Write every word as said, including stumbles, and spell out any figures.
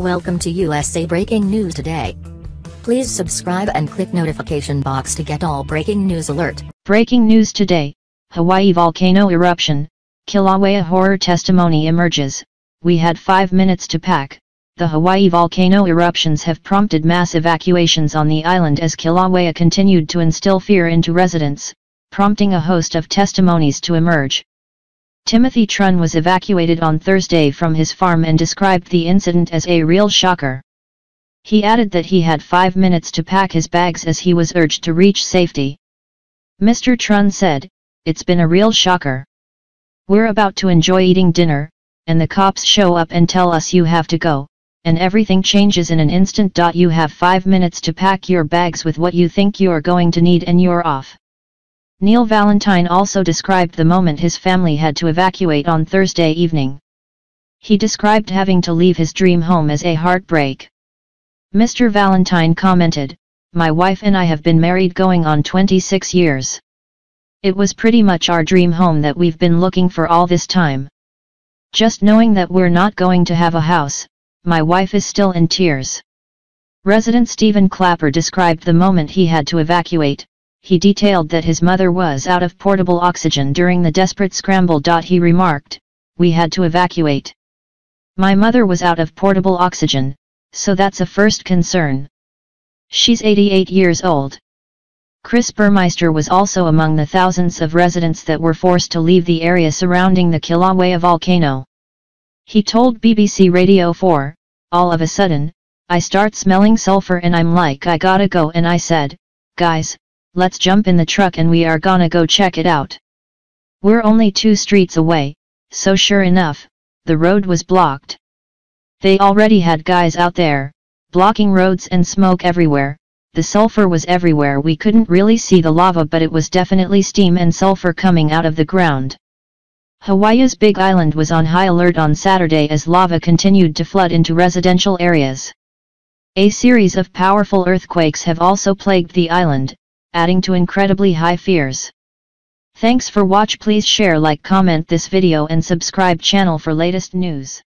Welcome to U S A Breaking News Today. Please subscribe and click notification box to get all breaking news alert. Breaking news today, Hawaii volcano eruption, Kilauea horror testimony emerges. We had five minutes to pack. The Hawaii volcano eruptions have prompted mass evacuations on the island as Kilauea continued to instill fear into residents, prompting a host of testimonies to emerge. Timothy Trun was evacuated on Thursday from his farm and described the incident as a real shocker. He added that he had five minutes to pack his bags as he was urged to reach safety. Mister Trun said, "It's been a real shocker. We're about to enjoy eating dinner, and the cops show up and tell us you have to go, and everything changes in an instant. You have five minutes to pack your bags with what you think you're going to need and you're off." Neil Valentine also described the moment his family had to evacuate on Thursday evening. He described having to leave his dream home as a heartbreak. Mister Valentine commented, "My wife and I have been married going on twenty-six years. It was pretty much our dream home that we've been looking for all this time. Just knowing that we're not going to have a house, my wife is still in tears." Resident Stephen Clapper described the moment he had to evacuate. He detailed that his mother was out of portable oxygen during the desperate scramble. He remarked, "We had to evacuate. My mother was out of portable oxygen, so that's a first concern. She's eighty-eight years old." Chris Burmeister was also among the thousands of residents that were forced to leave the area surrounding the Kilauea volcano. He told B B C Radio four, "All of a sudden, I start smelling sulfur and I'm like, I gotta go, and I said, guys, let's jump in the truck and we are gonna go check it out. We're only two streets away, so sure enough, the road was blocked. They already had guys out there, blocking roads and smoke everywhere. The sulfur was everywhere. We couldn't really see the lava, but it was definitely steam and sulfur coming out of the ground." Hawaii's Big Island was on high alert on Saturday as lava continued to flood into residential areas. A series of powerful earthquakes have also plagued the island, adding to incredibly high fears. Thanks for watch. Please share, like, comment this video and subscribe channel for latest news.